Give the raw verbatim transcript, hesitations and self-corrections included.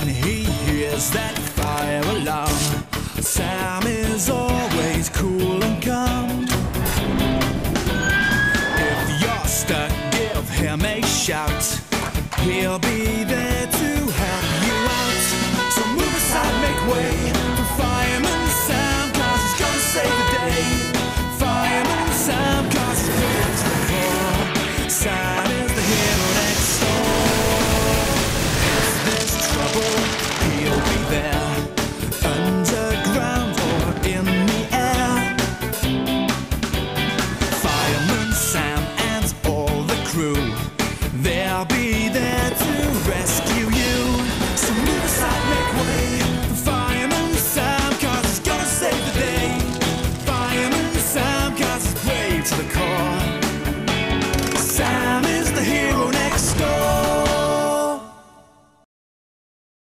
when he hears that fire alarm. Sam is always cool and calm. If you're stuck, give him a shout. He'll be there